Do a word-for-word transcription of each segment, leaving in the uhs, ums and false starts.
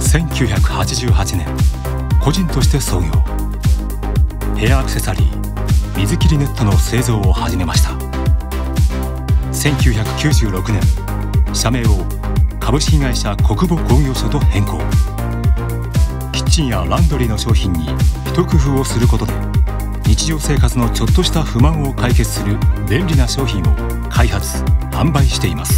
せんきゅうひゃくはちじゅうはちねん、個人として創業。ヘアアクセサリー、水切りネットの製造を始めました。せんきゅうひゃくきゅうじゅうろくねん、社名を株式会社国母工業所と変更。キッチンやランドリーの商品に一工夫をすることで、日常生活のちょっとした不満を解決する便利な商品を開発・販売しています。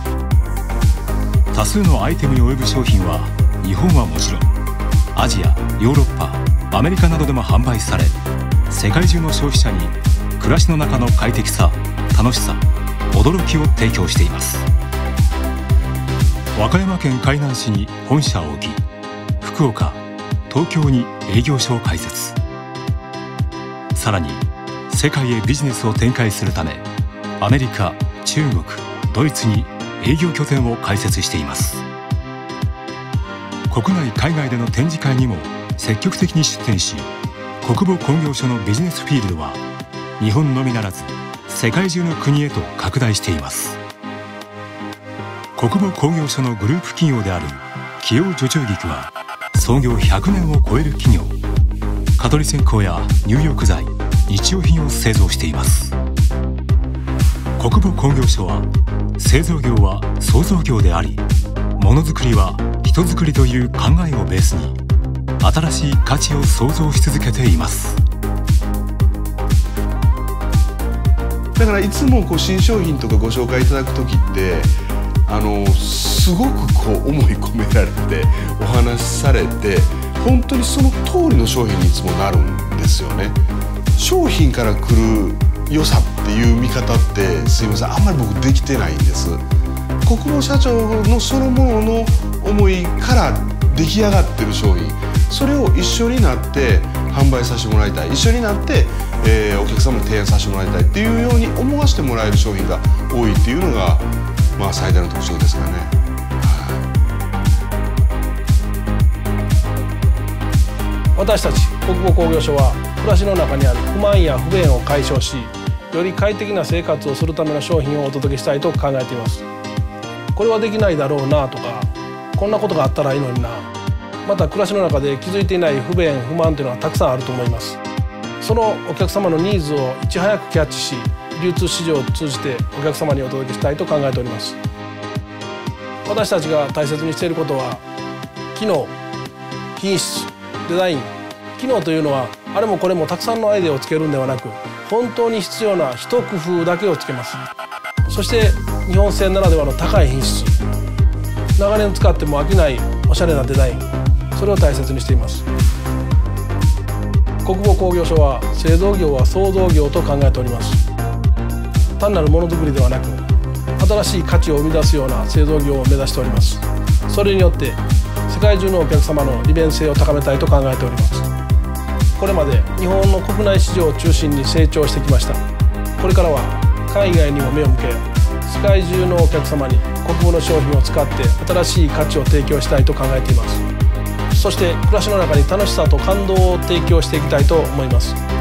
多数のアイテムに及ぶ商品は日本はもちろん、アジア、ヨーロッパ、アメリカなどでも販売され、世界中の消費者に暮らしの中の快適さ、楽しさ、驚きを提供しています。和歌山県海南市に本社を置き、福岡、東京に営業所を開設。さらに世界へビジネスを展開するため、アメリカ、中国、ドイツに営業拠点を開設しています。国内海外での展示会にも積極的に出展し、国母工業所のビジネスフィールドは日本のみならず世界中の国へと拡大しています。国母工業所のグループ企業である紀陽女中菊は創業ひゃくねんを超える企業。蚊取り線香や入浴剤、日用品を製造しています。国母工業所は製造業は創造業であり、ものづくりは人づくりという考えをベースに新しい価値を創造し続けています。 だからいつもこう新商品とかご紹介いただく時ってあのすごくこう思い込められてお話しされて、本当にその通りの商品にいつもなるんですよね。商品から来る良さっていう見方ってすいません、あんまり僕できてないんです。国母社長のそのものの思いから出来上がってる商品、それを一緒になって販売させてもらいたい、一緒になって、えー、お客様に提案させてもらいたいっていうように思わせてもらえる商品が多いっていうのが、まあ、最大の特徴ですかね。 私たち国母工業所は暮らしの中にある不満や不便を解消し、より快適な生活をするための商品をお届けしたいと考えています。これはできないだろうなとか、こんなことがあったらいいのにな、また暮らしの中で気づいていない不便不満というのはたくさんあると思います。そのお客様のニーズをいち早くキャッチし、流通市場を通じてお客様にお届けしたいと考えております。私たちが大切にしていることは、機能、品質、デザイン。機能というのはあれもこれもたくさんのアイデアをつけるんではなく、本当に必要な一工夫だけをつけます。そして日本製ならではの高い品質、長年使っても飽きないおしゃれなデザイン、それを大切にしています。国母工業所は製造業は創造業と考えております。単なるものづくりではなく、新しい価値を生み出すような製造業を目指しております。それによって世界中のお客様の利便性を高めたいと考えております。これまで日本の国内市場を中心に成長してきました。これからは海外にも目を向け、世界中のお客様に国母の商品を使って新しい価値を提供したいと考えています。そして暮らしの中に楽しさと感動を提供していきたいと思います。